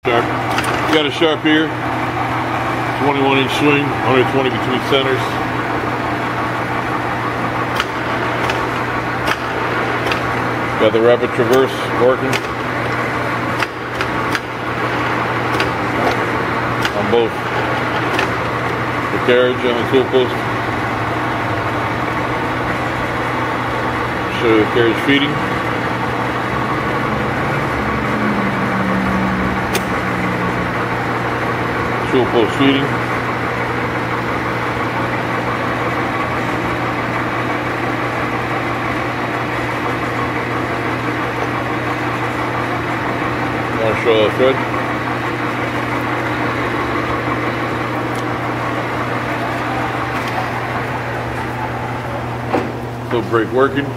Sharp. You got a Sharp here. 21-inch swing, 120 between centers. Got the rapid traverse working on both the carriage and the tool post. Show you the carriage feeding. Tool post feeding. I'll show the thread. Foot brake working.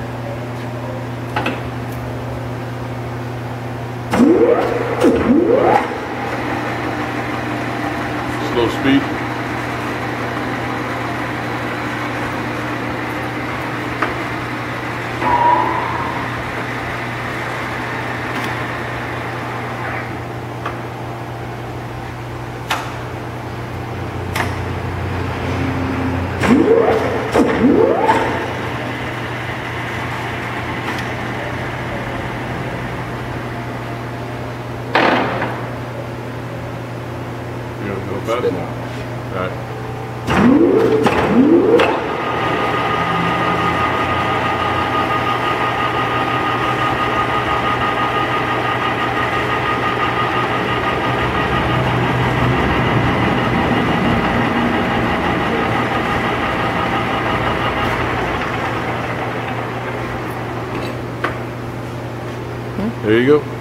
Slow speed. You want to go fast? Spin out. Alright. There you go.